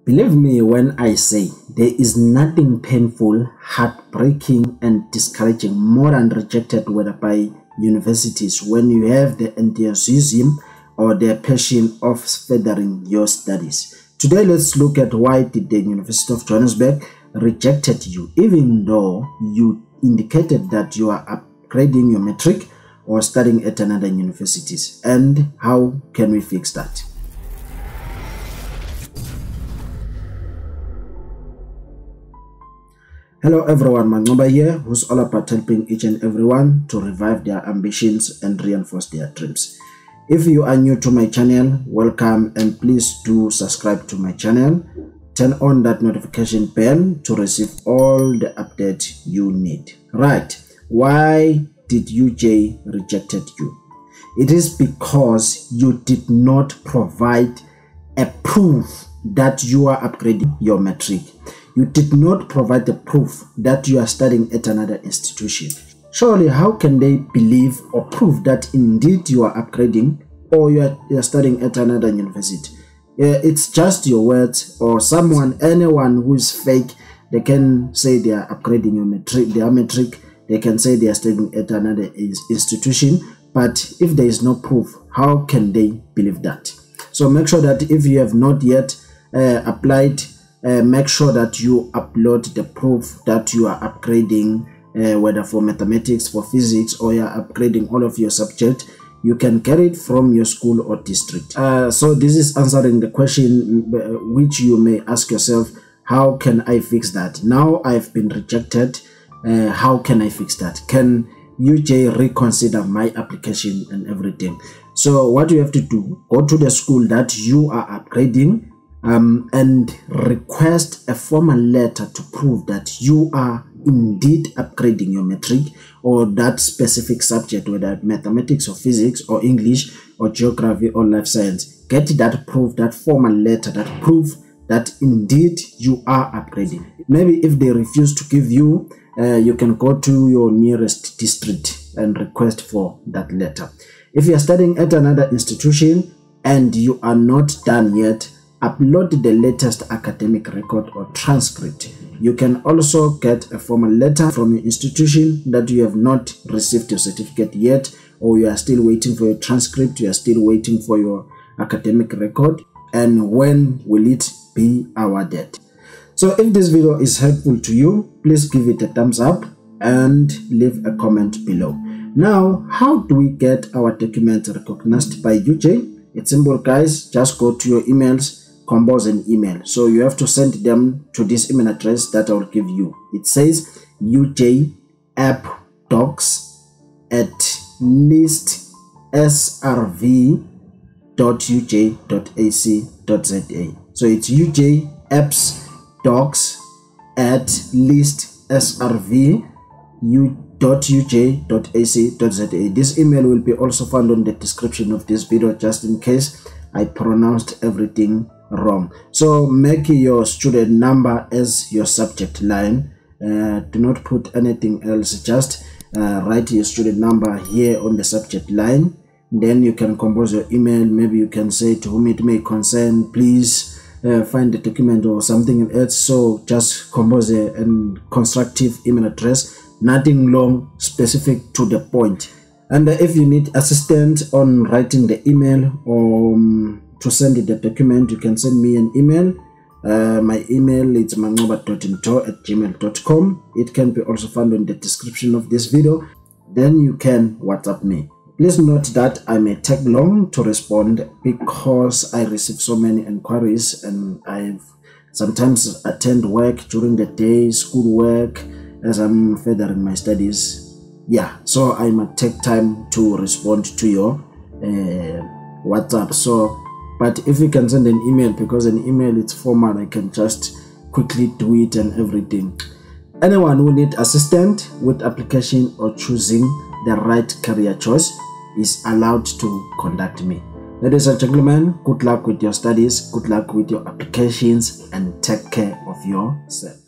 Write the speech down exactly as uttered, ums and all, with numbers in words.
Believe me when I say there is nothing painful, heartbreaking and discouraging more than rejected whether by universities when you have the enthusiasm or the passion of furthering your studies. Today let's look at why did the University of Johannesburg rejected you even though you indicated that you are upgrading your matric or studying at another universities, and how can we fix that? Hello everyone, Mangoba here, who's all about helping each and everyone to revive their ambitions and reinforce their dreams. If you are new to my channel, welcome, and please do subscribe to my channel. Turn on that notification bell to receive all the updates you need. Right, why did U J rejected you? It is because you did not provide a proof that you are upgrading your matric. You did not provide the proof that you are studying at another institution. Surely, how can they believe or prove that indeed you are upgrading or you are, you are studying at another university? Yeah, it's just your words, or someone, anyone who is fake, they can say they are upgrading your matric, their matric, they can say they are studying at another institution, but if there is no proof, how can they believe that? So make sure that if you have not yet uh, applied, Uh, make sure that you upload the proof that you are upgrading, uh, whether for mathematics, for physics, or you are upgrading all of your subject. You can get it from your school or district. Uh, so this is answering the question which you may ask yourself, how can I fix that? Now I've been rejected, uh, how can I fix that? Can U J reconsider my application and everything? So what you have to do, go to the school that you are upgrading, Um, and request a formal letter to prove that you are indeed upgrading your matric or that specific subject, whether mathematics or physics or English or geography or life science. Get that proof, that formal letter, that proof that indeed you are upgrading. Maybe if they refuse to give you, uh, you can go to your nearest district and request for that letter. If you are studying at another institution and you are not done yet, upload the latest academic record or transcript. You can also get a formal letter from your institution that you have not received your certificate yet, or you are still waiting for your transcript, you are still waiting for your academic record, and when will it be awarded? So if this video is helpful to you, please give it a thumbs up and leave a comment below. Now, how do we get our documents recognized by U J? It's simple, guys. Just go to your emails, compose an email. So you have to send them to this email address that I will give you. It says U J app docs at list s r v dot u j dot a c dot z a. So it's U J apps docs at list s r v dot u j dot a c dot z a. This email will be also found on the description of this video, just in case I pronounced everything wrong. So make your student number as your subject line. Uh, do not put anything else, just uh, write your student number here on the subject line. Then you can compose your email. Maybe you can say to whom it may concern, please uh, find the document or something else. So just compose a, a constructive email address, nothing long, specific to the point. And uh, if you need assistance on writing the email or um, to send the document, you can send me an email. Uh, my email is mangoba dot into at gmail dot com. It can be also found in the description of this video. Then you can WhatsApp me. Please note that I may take long to respond because I receive so many inquiries and I sometimes attend work during the day, school work, as I'm furthering my studies. Yeah, so I might take time to respond to your uh, WhatsApp. So but if you can send an email, because an email it's formal, I can just quickly do it and everything. Anyone who need assistance with application or choosing the right career choice is allowed to contact me. Ladies and gentlemen, good luck with your studies, good luck with your applications, and take care of yourself.